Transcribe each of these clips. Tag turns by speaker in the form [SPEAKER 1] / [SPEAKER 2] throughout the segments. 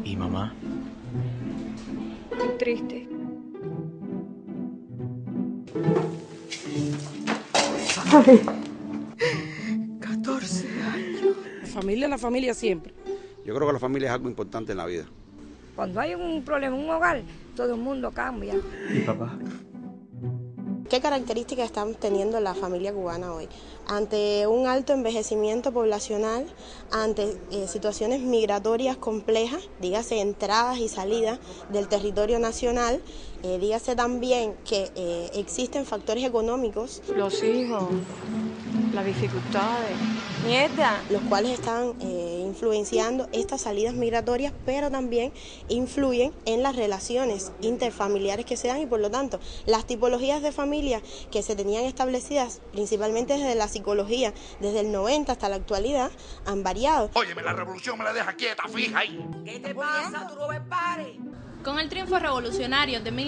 [SPEAKER 1] ¿Y mamá?
[SPEAKER 2] Muy triste.
[SPEAKER 3] Ay, 14 años.
[SPEAKER 4] La familia siempre.
[SPEAKER 5] Yo creo que la familia es algo importante en la vida.
[SPEAKER 2] Cuando hay un problema en un hogar, todo el mundo cambia.
[SPEAKER 1] ¿Y papá?
[SPEAKER 6] ¿Qué características están teniendo la familia cubana hoy? Ante un alto envejecimiento poblacional, ante situaciones migratorias complejas, dígase entradas y salidas del territorio nacional, dígase también que existen factores económicos.
[SPEAKER 3] Los hijos, las dificultades.
[SPEAKER 6] Nieta. Los cuales están influenciando estas salidas migratorias, pero también influyen en las relaciones interfamiliares que se dan y por lo tanto las tipologías de familia que se tenían establecidas principalmente desde la psicología, desde el 90 hasta la actualidad, han variado.
[SPEAKER 7] Óyeme, la revolución me la deja quieta, fija ahí.
[SPEAKER 8] ¿Qué te pasa? ¿Tú no ves pares?
[SPEAKER 9] Con el triunfo revolucionario de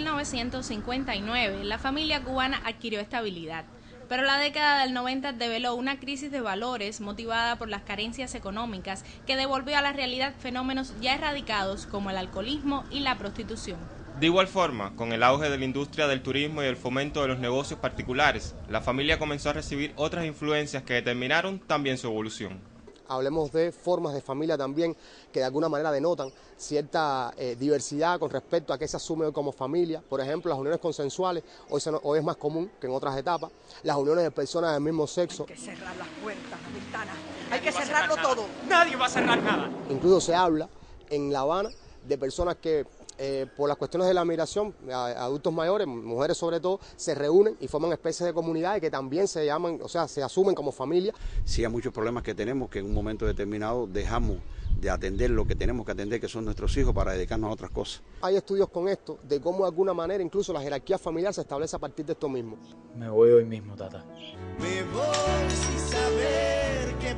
[SPEAKER 9] 1959, la familia cubana adquirió estabilidad. Pero la década del 90 develó una crisis de valores motivada por las carencias económicas que devolvió a la realidad fenómenos ya erradicados como el alcoholismo y la prostitución.
[SPEAKER 10] De igual forma, con el auge de la industria del turismo y el fomento de los negocios particulares, la familia comenzó a recibir otras influencias que determinaron también su evolución.
[SPEAKER 11] Hablemos de formas de familia también que de alguna manera denotan cierta diversidad con respecto a qué se asume hoy como familia. Por ejemplo, las uniones consensuales hoy es más común que en otras etapas. Las uniones de personas del mismo sexo.
[SPEAKER 8] Hay que cerrar las puertas, las ventanas. Hay que cerrarlo todo.
[SPEAKER 7] Nadie va a cerrar nada.
[SPEAKER 11] Incluso se habla en La Habana de personas que por las cuestiones de la migración, adultos mayores, mujeres sobre todo, se reúnen y forman especies de comunidades que también se llaman, o sea, se asumen como familia.
[SPEAKER 5] Sí, hay muchos problemas que tenemos que en un momento determinado dejamos de atender lo que tenemos que atender, que son nuestros hijos, para dedicarnos a otras cosas.
[SPEAKER 11] Hay estudios con esto, de cómo de alguna manera incluso la jerarquía familiar se establece a partir de esto mismo.
[SPEAKER 1] Me voy hoy mismo, tata.
[SPEAKER 12] Me voy sin saber qué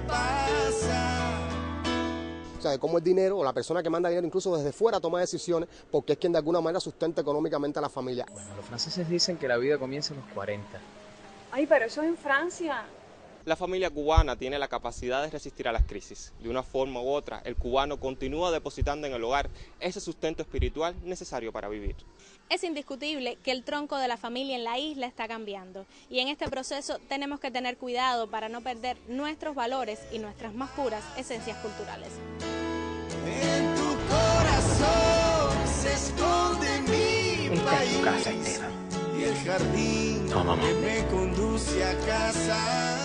[SPEAKER 12] pasa.
[SPEAKER 11] O sea, de cómo el dinero o la persona que manda dinero incluso desde fuera toma decisiones porque es quien de alguna manera sustenta económicamente a la familia.
[SPEAKER 1] Bueno, los franceses dicen que la vida comienza a los 40.
[SPEAKER 3] Ay, pero eso es en Francia.
[SPEAKER 10] La familia cubana tiene la capacidad de resistir a las crisis. De una forma u otra, el cubano continúa depositando en el hogar ese sustento espiritual necesario para vivir.
[SPEAKER 9] Es indiscutible que el tronco de la familia en la isla está cambiando y en este proceso tenemos que tener cuidado para no perder nuestros valores y nuestras más puras esencias culturales.
[SPEAKER 12] En tu corazón se esconde mi
[SPEAKER 1] Esta es tu
[SPEAKER 12] país
[SPEAKER 1] casa, Esteban.
[SPEAKER 12] y el jardín
[SPEAKER 1] No, mamá.
[SPEAKER 12] que me conduce a casa.